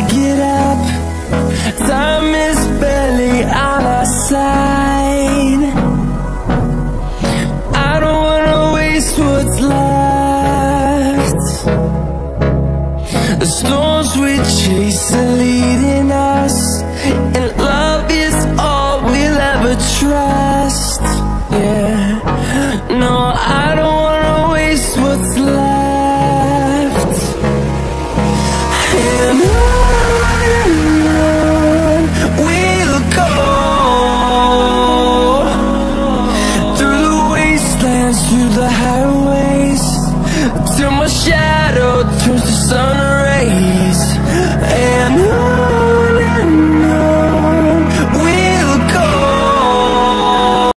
get up. Time is barely on our side. I don't wanna waste what's left. The storms we chase are leading us, and love is all we'll ever trust. Yeah, no, I don't wanna waste what's left. And on we'll go, through the wastelands, through the highways, till my shadow turns to sun